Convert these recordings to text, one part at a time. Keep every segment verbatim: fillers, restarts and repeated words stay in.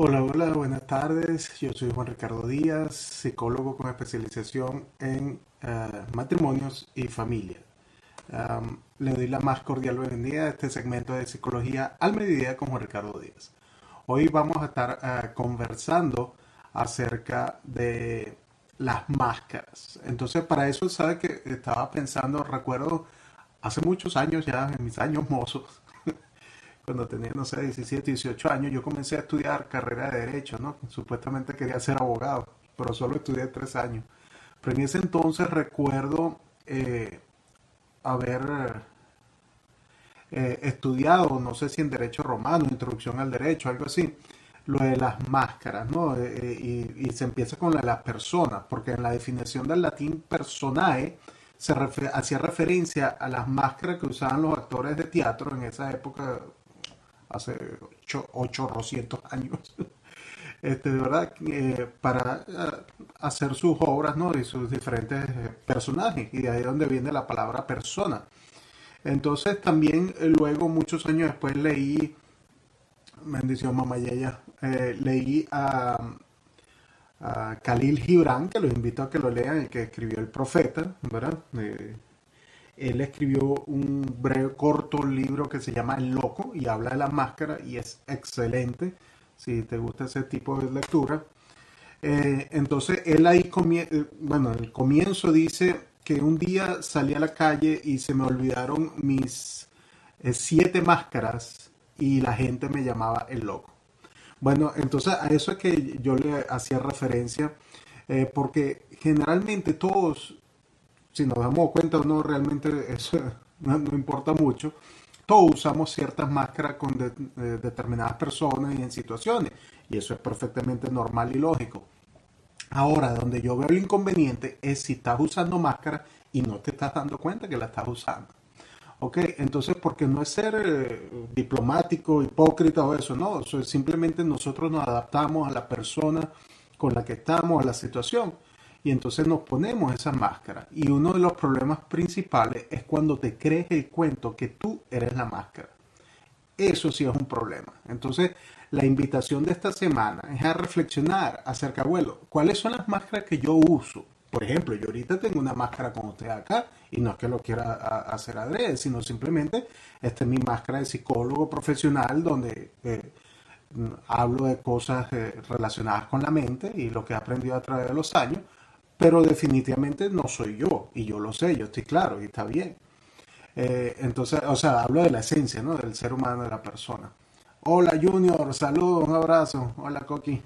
Hola, hola, buenas tardes. Yo soy Juan Ricardo Díaz, psicólogo con especialización en eh, matrimonios y familia. Am, le doy la más cordial bienvenida a este segmento de Psicología al Mediodía con Juan Ricardo Díaz. Hoy vamos a estar eh, conversando acerca de las máscaras. Entonces, para eso, sabe que estaba pensando, recuerdo hace muchos años ya, en mis años mozos, cuando tenía, no sé, diecisiete, dieciocho años, yo comencé a estudiar carrera de Derecho, ¿no? Supuestamente quería ser abogado, pero solo estudié tres años. Pero en ese entonces recuerdo eh, haber eh, estudiado, no sé si en Derecho Romano, Introducción al Derecho, algo así, lo de las máscaras, ¿no? Eh, eh, y, y se empieza con la de las personas, porque en la definición del latín personae se refe- hacía referencia a las máscaras que usaban los actores de teatro en esa época, hace ocho, ochocientos años, este, de verdad, eh, para eh, hacer sus obras, ¿no? Y sus diferentes eh, personajes, y de ahí es donde viene la palabra persona. Entonces también eh, luego, muchos años después, leí, bendición mamá Yaya, eh, leí a, a Khalil Gibran, que los invito a que lo lean, el que escribió El Profeta, ¿verdad? Eh, Él escribió un breve, corto libro que se llama El Loco y habla de la máscara y es excelente si te gusta ese tipo de lectura. Eh, entonces él ahí, comie eh, bueno, en el comienzo dice que un día salí a la calle y se me olvidaron mis eh, siete máscaras y la gente me llamaba el loco. Bueno, entonces a eso es que yo le hacía referencia, eh, porque generalmente todos, si nos damos cuenta o no, realmente eso no, no importa mucho. Todos usamos ciertas máscaras con de- eh, determinadas personas y en situaciones, y eso es perfectamente normal y lógico. Ahora, donde yo veo el inconveniente es si estás usando máscara y no te estás dando cuenta que la estás usando. Ok, entonces, porque no es ser eh, diplomático, hipócrita o eso, no, eso es simplemente nosotros nos adaptamos a la persona con la que estamos, a la situación, y entonces nos ponemos esa máscara. Y uno de los problemas principales es cuando te crees el cuento que tú eres la máscara. Eso sí es un problema. Entonces, la invitación de esta semana es a reflexionar acerca, bueno, ¿cuáles son las máscaras que yo uso? Por ejemplo, yo ahorita tengo una máscara con usted acá y no es que lo quiera a- hacer adrede, sino simplemente esta es mi máscara de psicólogo profesional donde eh, mm, hablo de cosas eh, relacionadas con la mente y lo que he aprendido a través de los años, pero definitivamente no soy yo y yo lo sé, yo estoy claro y está bien. Eh, entonces, o sea, hablo de la esencia, ¿no? Del ser humano, de la persona. Hola Junior, saludos, un abrazo. Hola Coqui.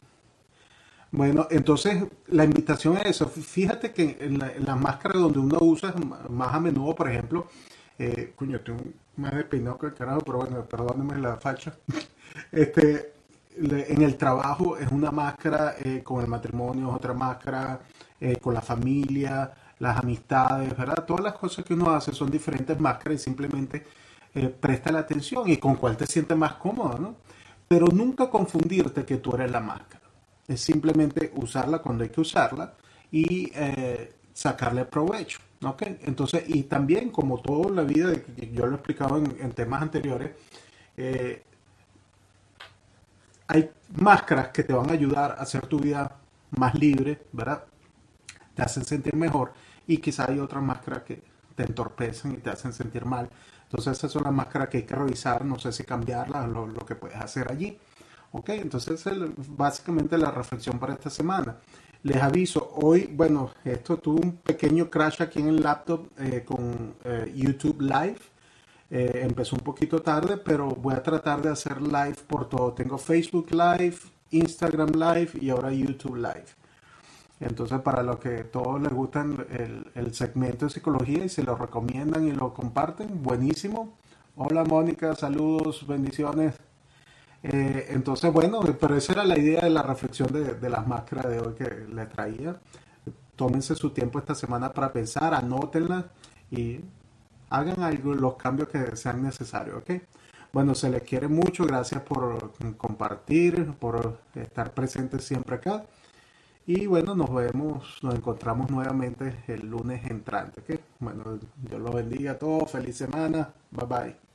Bueno, entonces la invitación es eso. Fíjate que en la, en las máscaras donde uno usa más a menudo, por ejemplo, eh, coño, tengo más de peinado que el carajo, pero bueno, perdónenme la facha. Este, le- en el trabajo es una máscara, eh, con el matrimonio es otra máscara, eh, con la familia, las amistades, ¿verdad? Todas las cosas que uno hace son diferentes máscaras y simplemente eh, presta la atención y con cuál te sientes más cómodo, ¿no? Pero nunca confundirte que tú eres la máscara. Es simplemente usarla cuando hay que usarla y eh, sacarle provecho, ¿ok? Entonces, y también como toda la vida, que yo lo he explicado en, en temas anteriores, eh, hay máscaras que te van a ayudar a hacer tu vida más libre, ¿verdad? Te hacen sentir mejor y quizá hay otras máscaras que te entorpecen y te hacen sentir mal. Entonces esas son las máscaras que hay que revisar, no sé si cambiarlas, lo, lo que puedes hacer allí. Ok, entonces el, básicamente la reflexión para esta semana. Les aviso, hoy, bueno, esto tuvo un pequeño crash aquí en el laptop eh, con eh, YouTube Live. Eh, empezó un poquito tarde, pero voy a tratar de hacer live por todo. Tengo Facebook Live, Instagram Live y ahora YouTube Live. Entonces, para los que todos les gustan el, el segmento de psicología y se lo recomiendan y lo comparten, buenísimo. Hola Mónica, saludos, bendiciones. Eh, entonces, bueno, pero esa era la idea de la reflexión de, de las máscaras de hoy que le traía. Tómense su tiempo esta semana para pensar, anótenlas y hagan algo, los cambios que sean necesarios, ¿ok? Bueno, se les quiere mucho, gracias por compartir, por estar presentes siempre acá. Y bueno, nos vemos, nos encontramos nuevamente el lunes entrante, ¿ok? Bueno, Dios los bendiga a todos, feliz semana, bye bye.